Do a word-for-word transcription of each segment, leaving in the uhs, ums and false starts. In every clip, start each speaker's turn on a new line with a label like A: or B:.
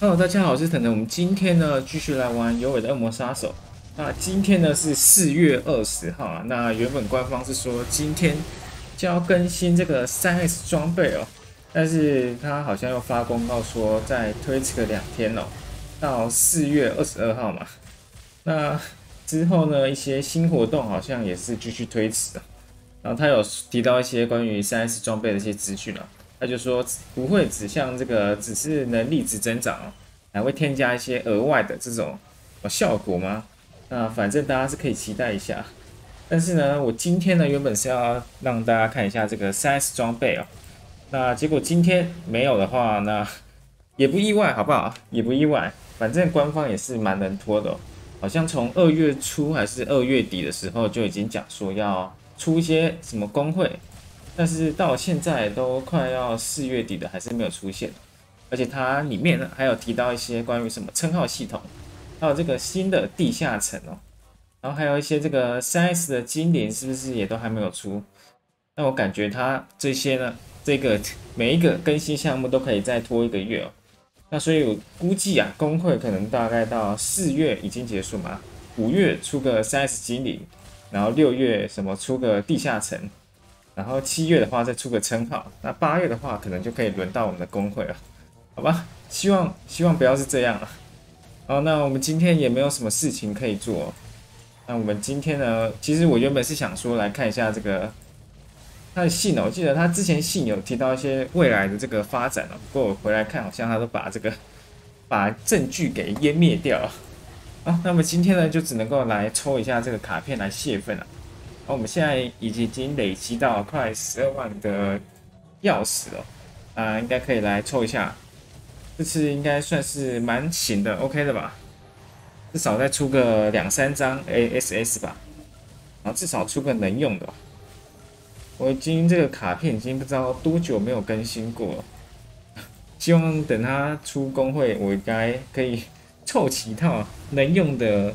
A: Hello，大家好，我是腾腾。我们今天呢继续来玩有尾的恶魔杀手。那今天呢是四月二十号啊。那原本官方是说今天就要更新这个三 S 装备哦，但是他好像又发公告说再推迟个两天哦，到四月二十二号嘛。那之后呢一些新活动好像也是继续推迟啊。然后他有提到一些关于三 S 装备的一些资讯啊。他就说不会只像这个只是能力值增长哦，还会添加一些额外的这种效果吗？那反正大家是可以期待一下。但是呢，我今天呢原本是要让大家看一下这个三 S 装备哦，那结果今天没有的话，那也不意外，好不好？也不意外，反正官方也是蛮能拖的哦，好像从二月初还是二月底的时候就已经讲说要出一些什么工会。但是到现在都快要四月底了，还是没有出现。而且它里面呢还有提到一些关于什么称号系统，还有这个新的地下城哦，然后还有一些这个三 S 的精灵是不是也都还没有出？那我感觉它这些呢，这个每一个更新项目都可以再拖一个月哦。那所以我估计啊，工会可能大概到四月已经结束嘛，五月出个三 S 精灵，然后六月什么出个地下城。然后七月的话再出个称号，那八月的话可能就可以轮到我们的工会了，好吧？希望希望不要是这样了。好，那我们今天也没有什么事情可以做。那我们今天呢，其实我原本是想说来看一下这个他的信哦，我记得他之前信有提到一些未来的这个发展哦，不过我回来看好像他都把这个把证据给湮灭掉了。好，那么今天呢就只能够来抽一下这个卡片来泄愤了。我们现在已经累积到快十二万的钥匙了，啊、呃，应该可以来抽一下。这次应该算是蛮行的 ，OK 的吧？至少再出个两三张 A S S 吧，然后至少出个能用的。我已经这个卡片已经不知道多久没有更新过了，希望等它出工会，我应该可以凑齐一套能用的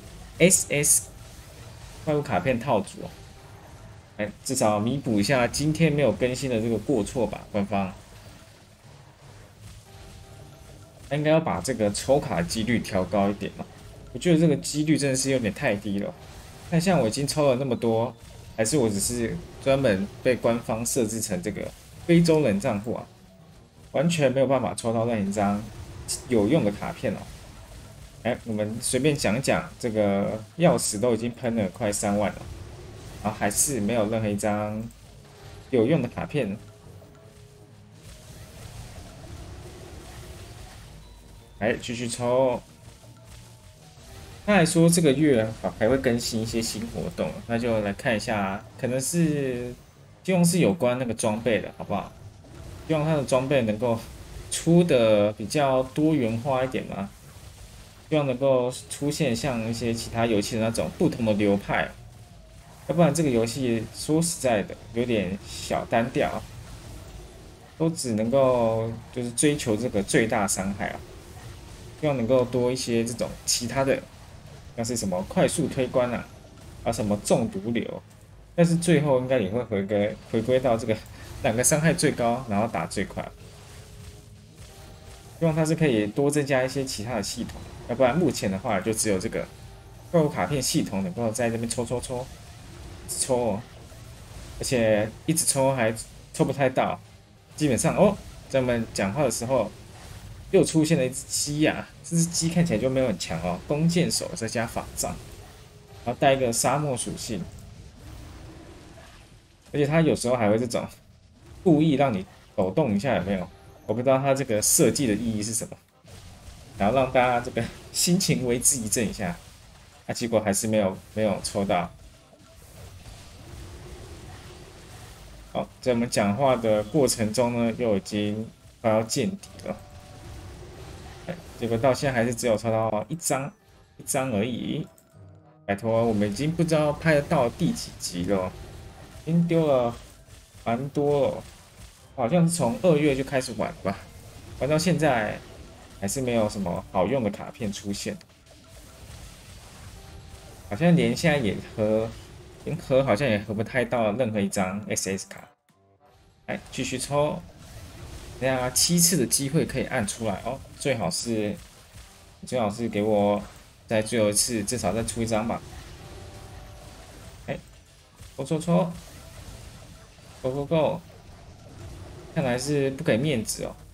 A: S S。怪物卡片套组哦，哎，至少弥补一下今天没有更新的这个过错吧。官方应该要把这个抽卡几率调高一点嘛。我觉得这个几率真的是有点太低了。但像我已经抽了那么多，还是我只是专门被官方设置成这个非洲人账户啊，完全没有办法抽到任一张有用的卡片哦。哎，我们随便讲讲，这个钥匙都已经喷了快三万了，然后还是没有任何一张有用的卡片。来继续抽。他还说这个月还会更新一些新活动，那就来看一下，可能是希望是有关那个装备的，好不好？希望他的装备能够出的比较多元化一点嘛。希望能够出现像一些其他游戏的那种不同的流派，要不然这个游戏说实在的有点小单调，都只能够就是追求这个最大伤害啊。希望能够多一些这种其他的，像是什么快速推关啊，啊什么中毒流，但是最后应该也会回归回归到这个哪个伤害最高，然后打最快。希望它是可以多增加一些其他的系统。要不然目前的话就只有这个怪物卡片系统能够在这边抽抽抽，抽哦，而且一直抽还抽不太到，基本上哦，在我们讲话的时候又出现了一只鸡呀、啊，这只鸡看起来就没有很强哦，弓箭手再加法杖，然后带一个沙漠属性，而且它有时候还会这种故意让你抖动一下，有没有？我不知道它这个设计的意义是什么。然后让大家这个心情为之一振一下，啊，结果还是没有没有抽到。好，在我们讲话的过程中呢，又已经快要见底了，结果到现在还是只有抽到一张，一张而已。拜托，我们已经不知道拍得到第几集了，已经丢了蛮多了，好像是从二月就开始玩吧，玩到现在。还是没有什么好用的卡片出现，好像连现在也合，连合好像也合不太到任何一张 S S 卡。来继续抽， 这样七次的机会可以按出来哦，最好是最好是给我在最后一次至少再出一张吧。哎，戳戳戳，Go Go Go！看来是不给面子哦。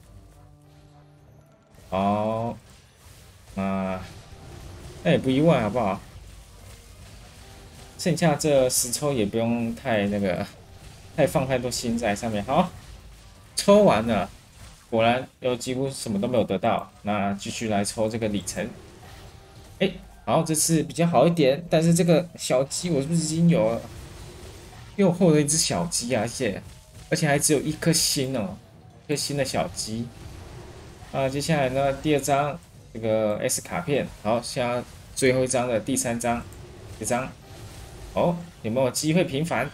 A: 好，啊，那也不意外，好不好？剩下这十抽也不用太那个，太放太多心在上面。好，抽完了，果然又几乎什么都没有得到。那继续来抽这个里程。哎，好，这次比较好一点，但是这个小鸡我是不是已经有了？又获得一只小鸡啊，而且而且还只有一颗星哦，一颗星的小鸡。啊，接下来呢，第二张这个 S 卡片，好，现在最后一张的第三张，这张。哦，有没有机会平反？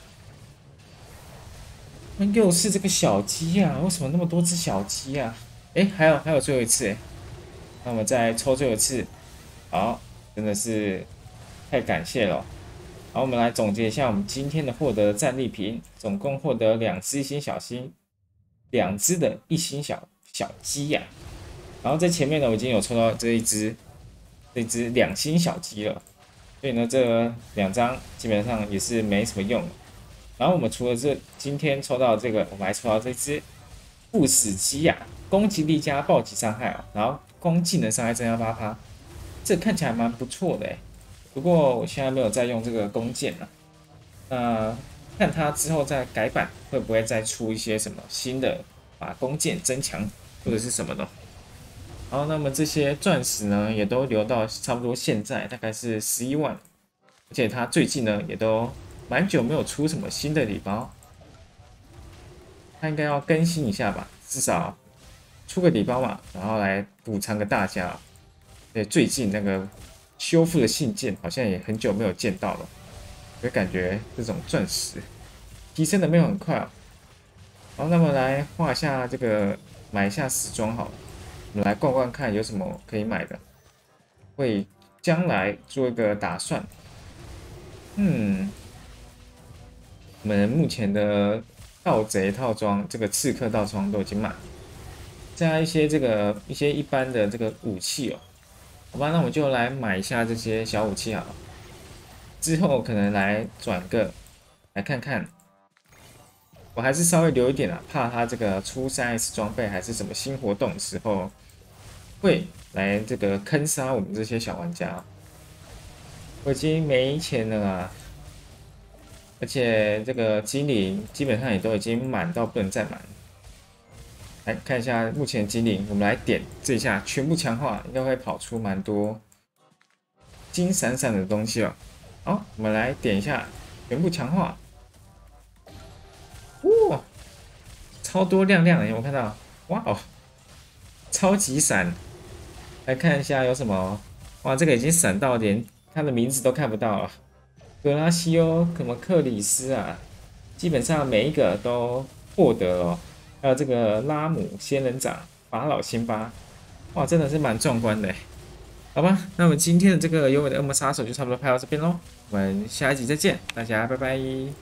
A: 那又是这个小鸡呀、啊？为什么那么多只小鸡呀、啊？哎，还有还有最后一次哎，那我们再抽最后一次。好，真的是太感谢了。好，我们来总结一下我们今天的获得战利品，总共获得两只一星小星，两只的一星小小鸡呀、啊。然后在前面呢，我已经有抽到这一只这一只两星小鸡了。所以呢，这两张基本上也是没什么用的。然后我们除了这今天抽到这个，我们还抽到这只不死鸡呀、啊，攻击力加暴击伤害啊，然后攻技能伤害增加八趴，这看起来蛮不错的哎。不过我现在没有在用这个弓箭了，那看它之后再改版会不会再出一些什么新的，把弓箭增强或者是什么的。好，那么这些钻石呢，也都留到差不多现在大概是十一万，而且它最近呢也都蛮久没有出什么新的礼包，它应该要更新一下吧，至少出个礼包嘛，然后来补偿个大家。对，最近那个修复的信件好像也很久没有见到了，就感觉这种钻石提升的没有很快啊。好，那么来画一下这个，买一下时装好了。我们来逛逛看有什么可以买的，为将来做一个打算。嗯，我们目前的盗贼套装，这个刺客套装都已经满了，加一些这个一些一般的这个武器哦。好吧，那我就来买一下这些小武器好了，之后可能来转个来看看。我还是稍微留一点啊，怕他这个出 三 S 装备还是什么新活动的时候。会来这个坑杀我们这些小玩家，我已经没钱了啊！而且这个精灵基本上也都已经满到不能再满。来看一下目前精灵，我们来点这一下全部强化，应该会跑出蛮多金闪闪的东西哦。好，我们来点一下全部强化，哇，超多亮亮的，有没有看到？哇哦，超级闪！来看一下有什么，哇，这个已经闪到连他的名字都看不到了。格拉西欧什么克里斯啊，基本上每一个都获得了。还有这个拉姆仙人掌、法老辛巴，哇，真的是蛮壮观的。好吧，那我们今天的这个优美的恶魔杀手就差不多拍到这边喽，我们下一集再见，大家拜拜。